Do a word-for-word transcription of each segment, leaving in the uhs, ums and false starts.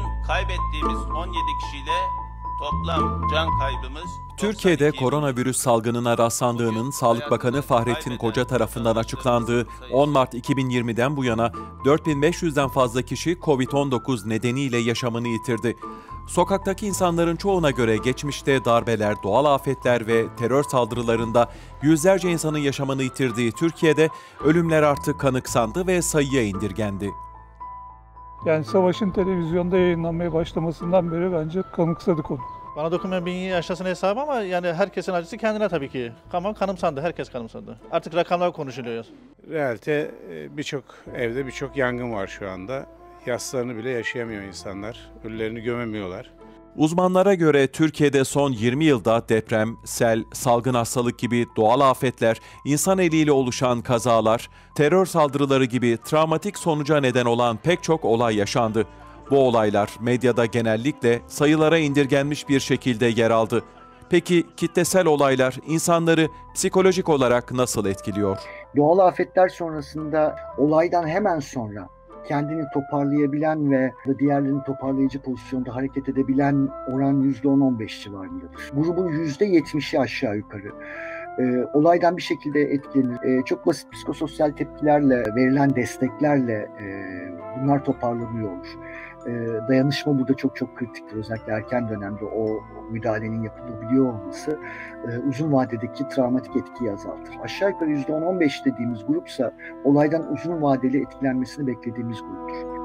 kaybettiğimiz on yedi kişiyle toplam can kaybımız... Türkiye'de koronavirüs salgınına rastlandığının Sağlık Bakanı Fahrettin Koca tarafından açıklandığı on Mart iki bin yirmiden bu yana dört bin beş yüzden fazla kişi kovid on dokuz nedeniyle yaşamını yitirdi. Sokaktaki insanların çoğuna göre geçmişte darbeler, doğal afetler ve terör saldırılarında yüzlerce insanın yaşamını yitirdiği Türkiye'de ölümler artık kanıksandı ve sayıya indirgendi. Yani savaşın televizyonda yayınlanmaya başlamasından beri bence kanıksadık onu. Bana dokunmayan bin yaşasını hesabı ama yani herkesin acısı kendine tabii ki. Ama kanımsandı, herkes kanımsandı. Artık rakamlar konuşuluyor. Realite birçok evde birçok yangın var şu anda. Yaslarını bile yaşayamıyor insanlar. Ölülerini gömemiyorlar. Uzmanlara göre Türkiye'de son yirmi yılda deprem, sel, salgın hastalık gibi doğal afetler, insan eliyle oluşan kazalar, terör saldırıları gibi travmatik sonuca neden olan pek çok olay yaşandı. Bu olaylar medyada genellikle sayılara indirgenmiş bir şekilde yer aldı. Peki kitlesel olaylar insanları psikolojik olarak nasıl etkiliyor? Doğal afetler sonrasında olaydan hemen sonra kendini toparlayabilen ve diğerlerini toparlayıcı pozisyonda hareket edebilen oran yüzde on on beş civarındadır. Grubun yüzde yetmişi aşağı yukarı e, olaydan bir şekilde etkilenir. E, çok basit psikososyal tepkilerle, verilen desteklerle e, bunlar toparlanıyor olur. E, dayanışma burada çok çok kritiktir. Özellikle erken dönemde o müdahalenin yapılabiliyor olması e, uzun vadedeki travmatik etkiyi azaltır. Aşağı yukarı yüzde on on beş dediğimiz grupsa olaydan uzun vadeli etkilenmesini beklediğimiz gruptur.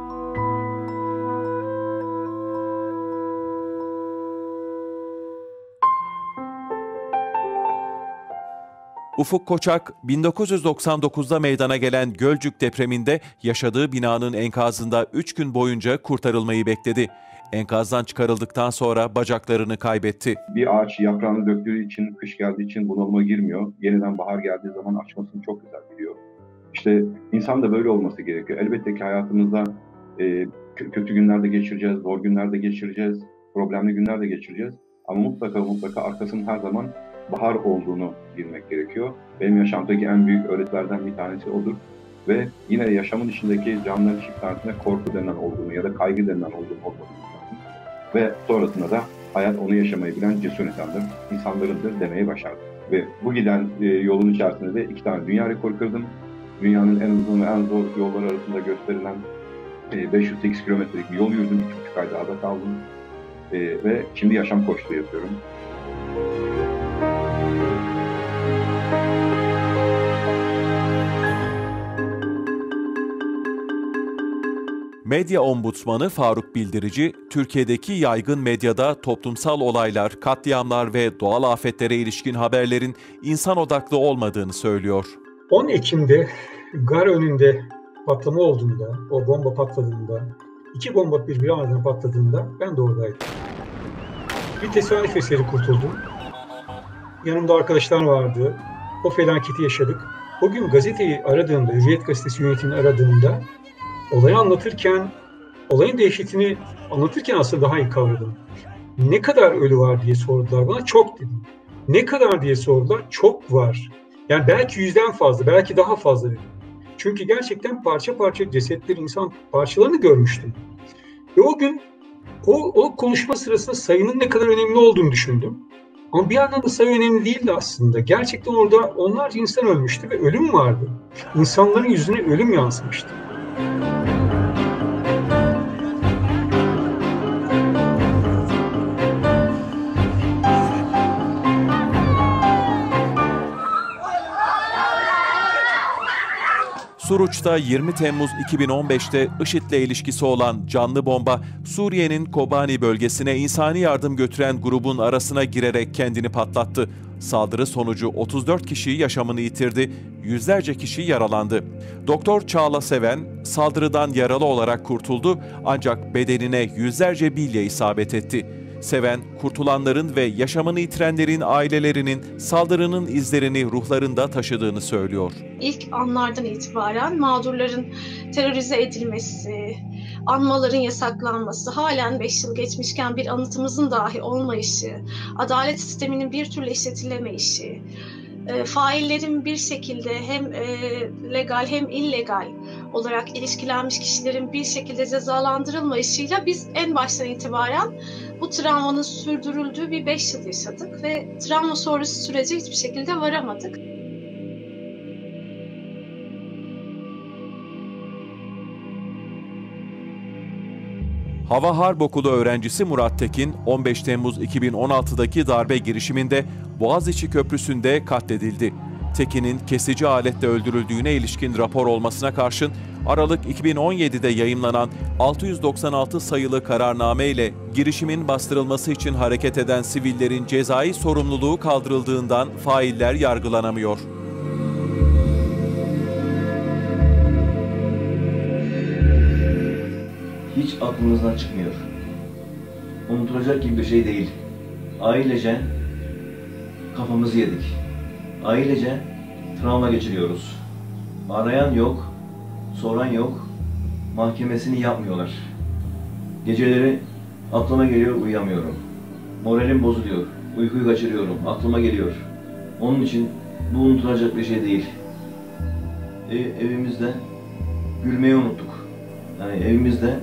Ufuk Koçak, bin dokuz yüz doksan dokuzda meydana gelen Gölcük depreminde yaşadığı binanın enkazında üç gün boyunca kurtarılmayı bekledi. Enkazdan çıkarıldıktan sonra bacaklarını kaybetti. Bir ağaç yaprağını döktüğü için, kış geldiği için bunalıma girmiyor. Yeniden bahar geldiği zaman açmasını çok güzel biliyor. İşte insan da böyle olması gerekiyor. Elbette ki hayatımızda e, kötü günler de geçireceğiz, zor günler de geçireceğiz, problemli günler de geçireceğiz. Ama mutlaka mutlaka arkasının her zaman bahar olduğunu bilmek gerekiyor. Benim yaşamdaki en büyük öğretilerden bir tanesi odur. Ve yine yaşamın içindeki canlıların çiftlerinde korku denilen olduğunu ya da kaygı denilen olduğunu olmadığını lazım. Ve sonrasında da hayat onu yaşamayı bilen cesur insandır, insanlarındır demeyi başardı. Ve bu giden e, yolun içerisinde de iki tane dünya rekoru kırdım. Dünyanın en uzun ve en zor yolları arasında gösterilen e, beş yüz sekiz kilometrelik bir yol yürüdüm. iki buçuk ay dağda kaldım. E, ve şimdi yaşam koçluğu yapıyorum. Medya Ombudsmanı Faruk Bildirici, Türkiye'deki yaygın medyada toplumsal olaylar, katliamlar ve doğal afetlere ilişkin haberlerin insan odaklı olmadığını söylüyor. on Ekim'de gar önünde patlama olduğunda, o bomba patladığında, iki bomba birbiri ardına patladığında ben de oradaydım. Bir tesadüf eseri kurtuldum. Yanımda arkadaşlar vardı. O felaketi yaşadık. O gün gazeteyi aradığımda, Hürriyet Gazetesi yönetimini aradığımda olayı anlatırken, olayın dehşetini anlatırken aslında daha iyi kavradım. Ne kadar ölü var diye sordular bana, çok dedim. Ne kadar diye sordular, çok var. Yani belki yüzden fazla, belki daha fazla dedim. Çünkü gerçekten parça parça cesetleri, insan parçalarını görmüştüm. Ve o gün o, o konuşma sırasında sayının ne kadar önemli olduğunu düşündüm. Ama bir yandan da sayı önemli değildi aslında. Gerçekten orada onlarca insan ölmüştü ve ölüm vardı. İnsanların yüzüne ölüm yansımıştı. Suruç'ta yirmi Temmuz iki bin on beşte IŞİD'le ilişkisi olan canlı bomba, Suriye'nin Kobani bölgesine insani yardım götüren grubun arasına girerek kendini patlattı. Saldırı sonucu otuz dört kişi yaşamını yitirdi, yüzlerce kişi yaralandı. Doktor Çağla Seven, saldırıdan yaralı olarak kurtuldu ancak bedenine yüzlerce bilye isabet etti. Seven, kurtulanların ve yaşamını yitirenlerin ailelerinin saldırının izlerini ruhlarında taşıdığını söylüyor. İlk anlardan itibaren mağdurların terörize edilmesi, anmaların yasaklanması, halen beş yıl geçmişken bir anıtımızın dahi olmayışı, adalet sisteminin bir türlü işletilemeyişi, e, faillerin bir şekilde hem e, legal hem illegal olarak ilişkilenmiş kişilerin bir şekilde cezalandırılmayışıyla biz en baştan itibaren bu travmanın sürdürüldüğü bir beş yıl yaşadık ve travma sonrası sürece hiçbir şekilde varamadık. Hava Harp Okulu öğrencisi Murat Tekin, on beş Temmuz iki bin on altı'daki darbe girişiminde Boğaziçi Köprüsü'nde katledildi. Tekin'in kesici aletle öldürüldüğüne ilişkin rapor olmasına karşın Aralık iki bin on yedi'de yayımlanan altı yüz doksan altı sayılı kararname ile girişimin bastırılması için hareket eden sivillerin cezai sorumluluğu kaldırıldığından failler yargılanamıyor. Hiç aklımızdan çıkmıyor. Unutulacak gibi bir şey değil. Ailece kafamızı yedik. Ailece travma geçiriyoruz. Arayan yok, soran yok, mahkemesini yapmıyorlar. Geceleri aklıma geliyor, uyuyamıyorum. Moralim bozuluyor, uykuyu kaçırıyorum, aklıma geliyor. Onun için bu unutulacak bir şey değil. Ev, evimizde gülmeyi unuttuk. Yani evimizde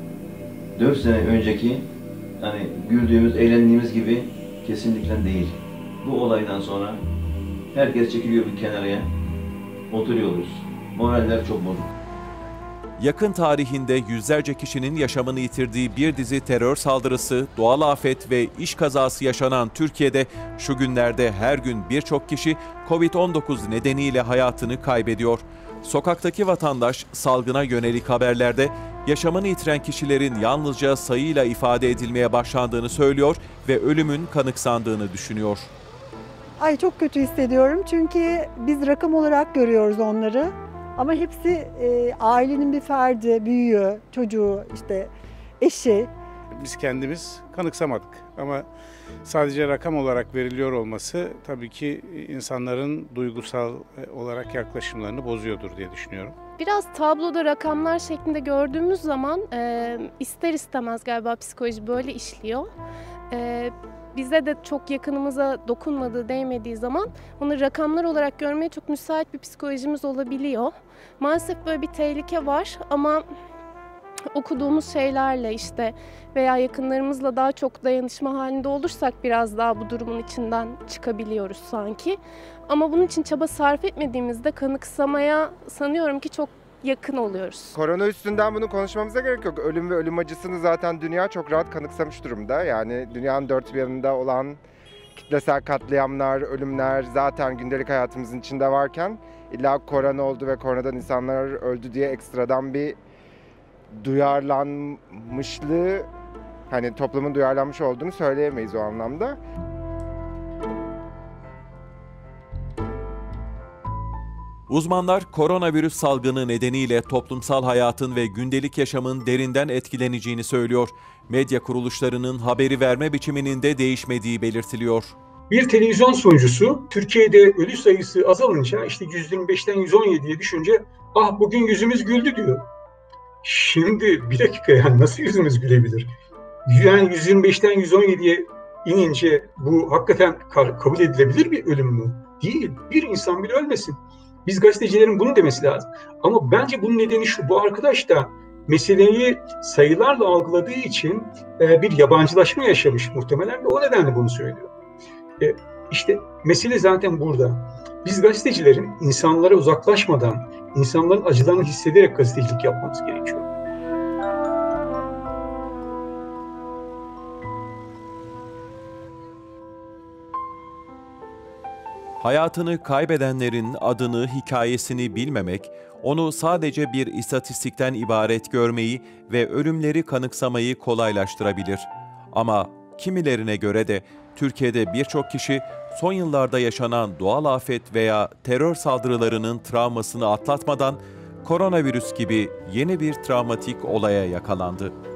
dört sene önceki hani güldüğümüz, eğlendiğimiz gibi kesinlikle değil. Bu olaydan sonra herkes çekiliyor bir kenaraya, oturuyoruz. Moraller çok bozuk. Yakın tarihinde yüzlerce kişinin yaşamını yitirdiği bir dizi terör saldırısı, doğal afet ve iş kazası yaşanan Türkiye'de şu günlerde her gün birçok kişi kovid on dokuz nedeniyle hayatını kaybediyor. Sokaktaki vatandaş salgına yönelik haberlerde yaşamını yitiren kişilerin yalnızca sayıyla ifade edilmeye başlandığını söylüyor ve ölümün kanıksandığını düşünüyor. Ay çok kötü hissediyorum çünkü biz rakam olarak görüyoruz onları ama hepsi e, ailenin bir ferdi, büyüğü, çocuğu, işte eşi. Biz kendimiz kanıksamadık ama sadece rakam olarak veriliyor olması tabii ki insanların duygusal olarak yaklaşımlarını bozuyordur diye düşünüyorum. Biraz tabloda rakamlar şeklinde gördüğümüz zaman e, ister istemez galiba psikoloji böyle işliyor. E, bize de çok yakınımıza dokunmadığı, değmediği zaman bunu rakamlar olarak görmeye çok müsait bir psikolojimiz olabiliyor. Maalesef böyle bir tehlike var ama okuduğumuz şeylerle işte veya yakınlarımızla daha çok dayanışma halinde olursak biraz daha bu durumun içinden çıkabiliyoruz sanki. Ama bunun için çaba sarf etmediğimizde kanıksamaya sanıyorum ki çok yakın oluyoruz. Korona üstünden bunu konuşmamıza gerek yok. Ölüm ve ölüm acısını zaten dünya çok rahat kanıksamış durumda. Yani dünyanın dört bir yanında olan kitlesel katliamlar, ölümler zaten gündelik hayatımızın içinde varken illa korona oldu ve koronadan insanlar öldü diye ekstradan bir duyarlanmışlığı, hani toplumun duyarlanmış olduğunu söyleyemeyiz o anlamda. Uzmanlar koronavirüs salgını nedeniyle toplumsal hayatın ve gündelik yaşamın derinden etkileneceğini söylüyor. Medya kuruluşlarının haberi verme biçiminin de değişmediği belirtiliyor. Bir televizyon sunucusu Türkiye'de ölü sayısı azalınca işte yüz yirmi beşten yüz on yediye düşünce ah bugün yüzümüz güldü diyor. Şimdi bir dakika yani nasıl yüzümüz gülebilir? Yani yüz yirmi beşten yüz on yediye inince bu hakikaten kabul edilebilir bir ölüm mü? Değil. Bir insan bile ölmesin. Biz gazetecilerin bunu demesi lazım. Ama bence bunun nedeni şu, bu arkadaş da meseleyi sayılarla algıladığı için bir yabancılaşma yaşamış muhtemelen ve o nedenle bunu söylüyor. İşte mesele zaten burada. Biz gazetecilerin insanlara uzaklaşmadan, insanların acılarını hissederek gazetecilik yapmamız gerekiyor. Hayatını kaybedenlerin adını, hikayesini bilmemek, onu sadece bir istatistikten ibaret görmeyi ve ölümleri kanıksamayı kolaylaştırabilir. Ama kimilerine göre de Türkiye'de birçok kişi son yıllarda yaşanan doğal afet veya terör saldırılarının travmasını atlatmadan koronavirüs gibi yeni bir travmatik olaya yakalandı.